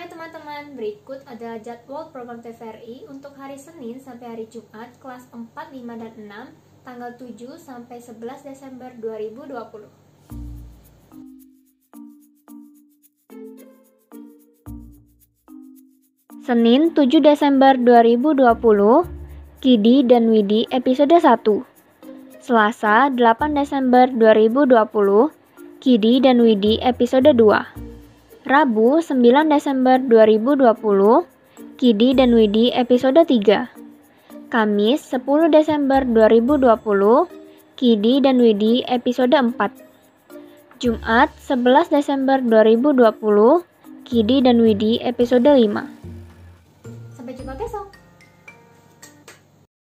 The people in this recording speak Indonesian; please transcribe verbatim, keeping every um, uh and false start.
Hai teman-teman, berikut adalah jadwal program T V R I untuk hari Senin sampai hari Jumat kelas empat, lima, dan enam tanggal tujuh sampai sebelas Desember dua ribu dua puluh. Senin tujuh Desember dua ribu dua puluh, Kidi dan Widi episode satu. Selasa delapan Desember dua ribu dua puluh, Kidi dan Widi episode dua. Rabu sembilan Desember dua ribu dua puluh, Kidi dan Widi episode tiga. Kamis sepuluh Desember dua ribu dua puluh, Kidi dan Widi episode empat. Jumat sebelas Desember dua ribu dua puluh, Kidi dan Widi episode lima. Sampai jumpa guys.